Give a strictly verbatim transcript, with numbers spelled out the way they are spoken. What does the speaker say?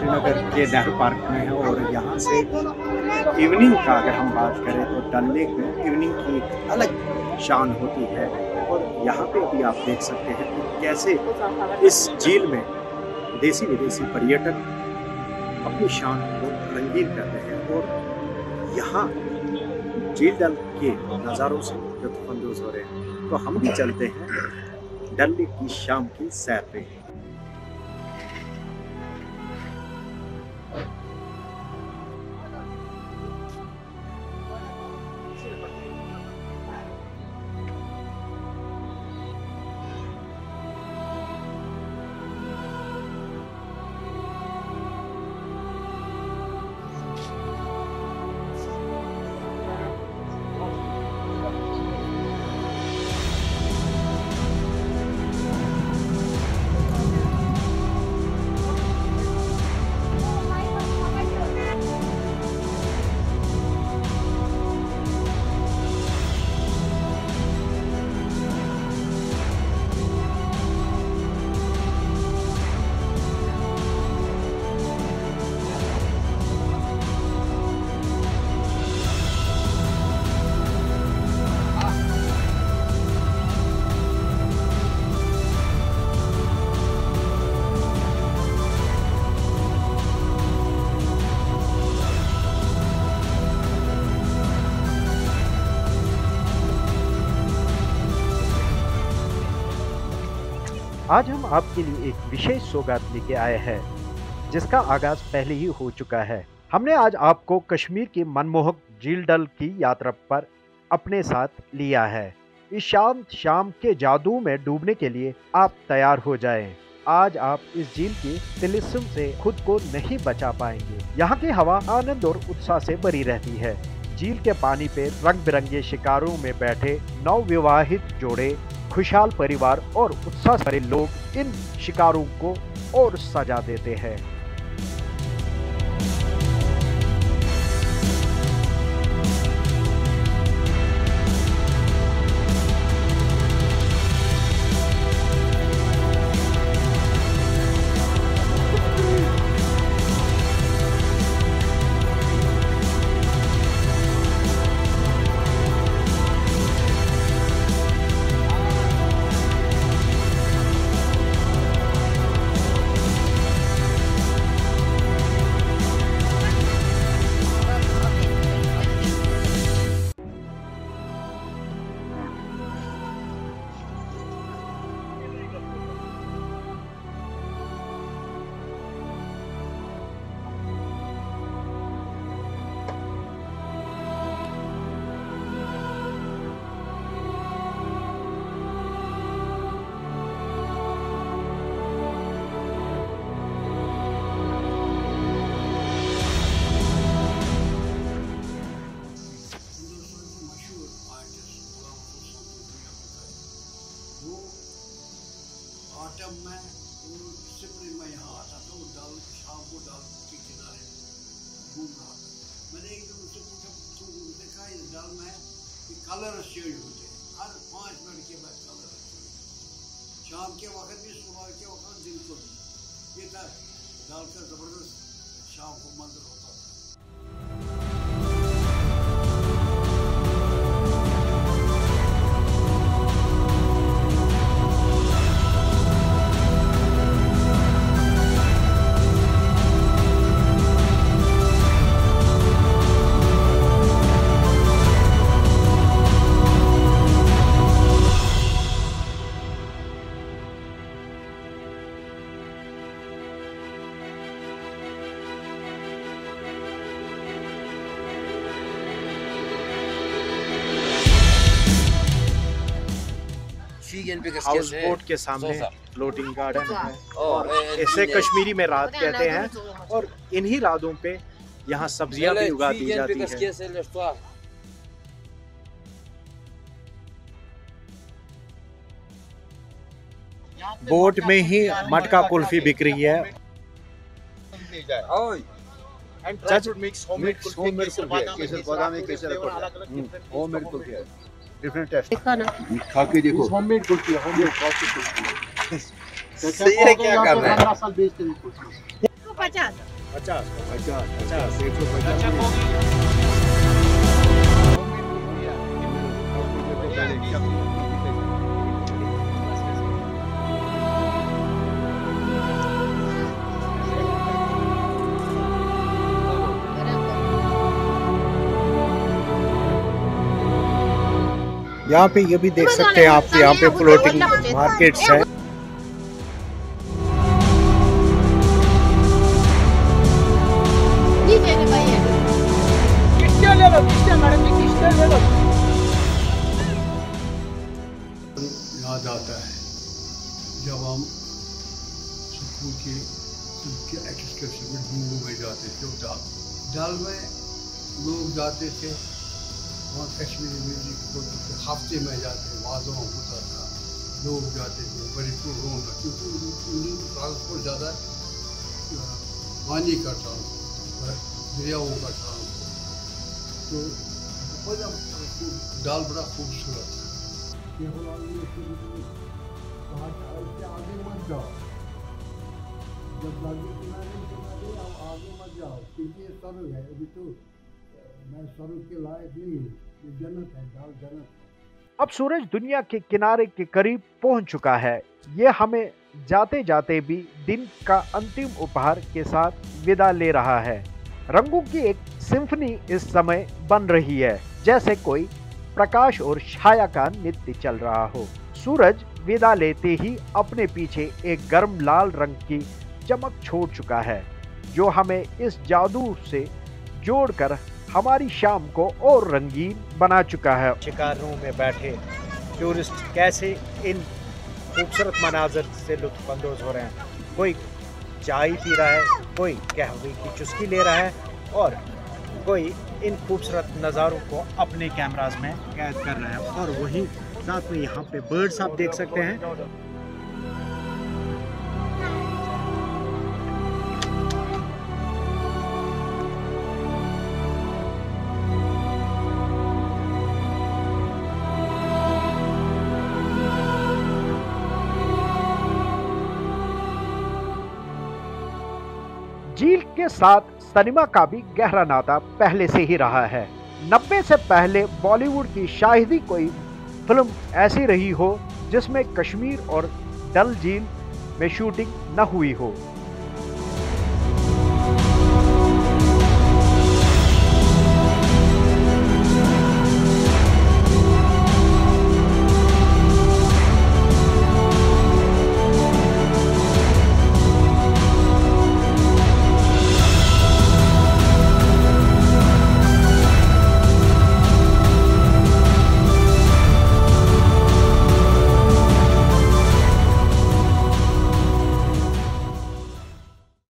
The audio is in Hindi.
श्रीनगर के नेहरू पार्क में है और यहाँ से इवनिंग का अगर हम बात करें तो डल लेक में इवनिंग की एक अलग शान होती है। और यहाँ पे अभी आप देख सकते हैं कि कैसे इस झील में देसी विदेशी पर्यटक अपनी शान को रंगीन कर रहे हैं और यहाँ झील डल के नज़ारों से लुत्फ़अंदोज़ हो रहे हैं। तो हम भी चलते हैं डल लेक की शाम की सैर पे। आज हम आपके लिए एक विशेष सौगात लेके आए हैं जिसका आगाज पहले ही हो चुका है। हमने आज आपको कश्मीर की मनमोहक झील डल की यात्रा पर अपने साथ लिया है। इस शांत शाम के जादू में डूबने के लिए आप तैयार हो जाएं। आज आप इस झील की तिलिस्म से खुद को नहीं बचा पाएंगे। यहाँ की हवा आनंद और उत्साह से भरी रहती है। झील के पानी पे रंग बिरंगे शिकारों में बैठे नवविवाहित जोड़े, खुशहाल परिवार और उत्साह भरे लोग इन शिकारों को और सजा देते हैं। जब मैं सिपरी में यहाँ आता था, वो डल शाम को डल के किनारे घूम रहा था। मैंने एक दिन उससे पूछा, तो देखा इस डल में कि कलर शेड होते हैं, हर पाँच मिनट के बाद कलर शेड, शाम के वक्त भी सुबह के वक्त दिन को भी। ये था डल का ज़बरदस्त शाम को मंजर होता था। हाउस बोट के सामने फ्लोटिंग गार्डन है और इसे कश्मीरी में रात कहते हैं और इन्हीं रातों पे यहाँ सब्जियां भी उगा दी जाती है। बोट में ही मटका कुल्फी बिक रही है। डिफरेंट टेस्ट खा के देखो। होममेड कुल्फी है, होममेड कुल्फी। सही है, क्या कर रहे हैं? पंद्रह साल बेचते हैं कुल्फी। पचास पचास पचास पचास एक सौ अच्छा पचास कौन यहाँ पे ये भी देख सकते हैं आप, यहाँ पे फ्लोटिंग मार्केट्स है। याद आता है जब हम स्कूल के के एक्सकर्शन में डूंगू में जाते थे डल डल में लोग जाते थे वहाँ कश्मीरी म्यूजिक होती थी, हफ्ते में जाते वाजों होता था, लोग जाते थे बड़ी रौनक, क्योंकि उन्हीं ट्रांसपोर्ट ज़्यादा पानी का ट्रांसपोर्ट दरियाओं का ट्रांसपोर्ट, तो बड़ा डल बड़ा खूबसूरत है। आगे मत जाओ, जब बागी किनारे किनारे आप आगे मत जाओ, क्योंकि ये सड़क है, अभी तो मैं सड़क के लायक नहीं, ये जन्नत है, डाल जन्नत है। अब सूरज दुनिया के किनारे के करीब पहुंच चुका है। ये हमें जाते जाते भी दिन का अंतिम उपहार के साथ विदा ले रहा है। रंगों की एक सिम्फनी इस समय बन रही है, जैसे कोई प्रकाश और छाया का नृत्य चल रहा हो। सूरज विदा लेते ही अपने पीछे एक गर्म लाल रंग की चमक छोड़ चुका है, जो हमें इस जादू से जोड़कर हमारी शाम को और रंगीन बना चुका है। शिकारों में बैठे टूरिस्ट कैसे इन खूबसूरत मनाजर से लुत्फानंदोज हो रहे हैं। कोई चाय पी रहा है, कोई कहवे की चुस्की ले रहा है और कोई इन खूबसूरत नज़ारों को अपने कैमरास में कैद कर रहा है। और वहीं साथ में यहाँ पे बर्ड्स आप देख सकते हैं। झील के साथ सिनेमा का भी गहरा नाता पहले से ही रहा है। नब्बे से पहले बॉलीवुड की शायद ही कोई फिल्म ऐसी रही हो जिसमें कश्मीर और डल झील में शूटिंग न हुई हो।